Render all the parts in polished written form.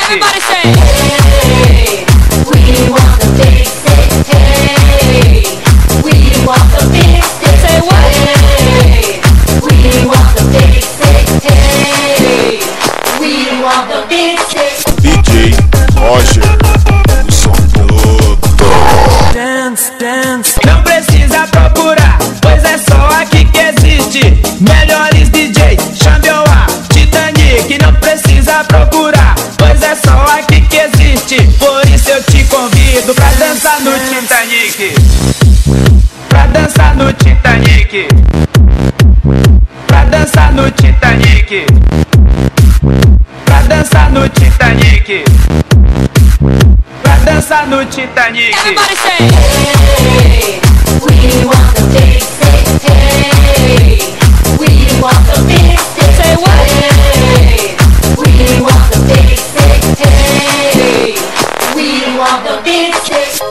Everybody say, hey, we want the big stick. Hey, we want the big stick. Say what? Hey, we want the big stick. Hey, we want the big stick. DJ Roger, o som todo. Dance, dance. Não precisa procurar, pois é só aqui que existe melhores DJs, Xambioá, Titanic. Não precisa procurar, pois é só aqui que existe. Por isso eu te convido pra dançar no Titanic. Pra dançar no Titanic. Pra dançar no Titanic. Pra dançar no Titanic. Pra dançar no Titanic. Everybody say, hey, we want the big stick. Hey, we want the big stick. Say what? Hey, we want the big stick. Hey, we want the big stick.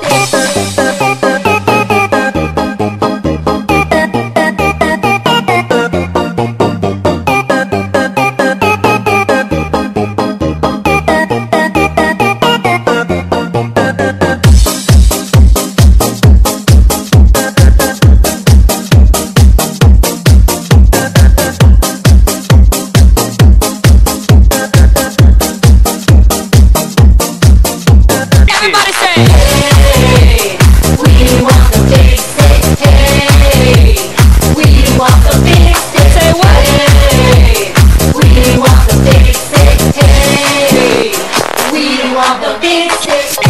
Everybody say, hey, we want the big stick. Hey, we want the big stick. Say what? Hey, we want the big stick. Hey, we want the big stick.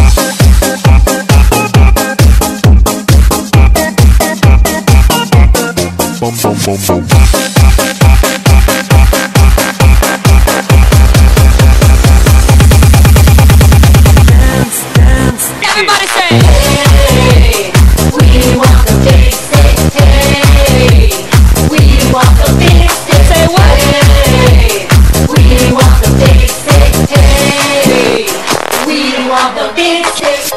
Bom, bom, bom, bom. Everybody say, hey, we want the big stick. Hey, we want the big stick. Say what? Hey, we want the big stick. Hey, we want the big stick.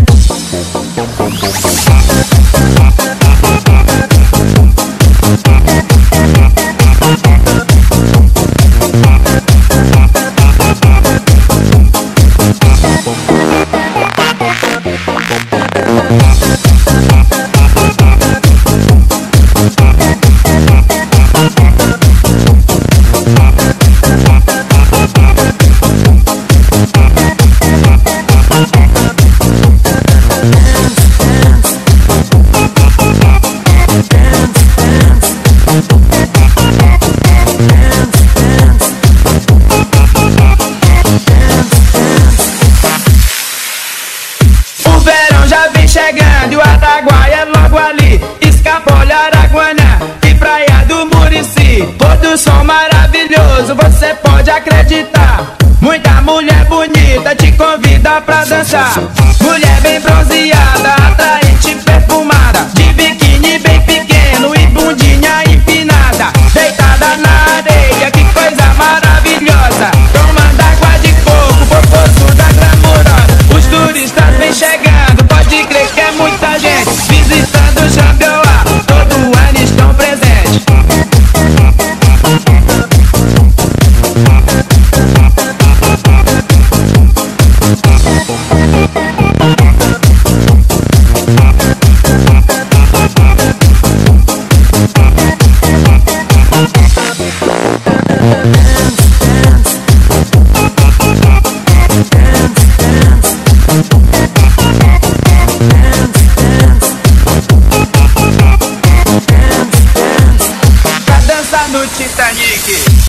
Chegando, o Araguaia é logo ali, Escapole, Araguana e Praia do Murici. Pôr do som maravilhoso, você pode acreditar. Muita mulher bonita te convida pra dançar. Mulher bem bronzeada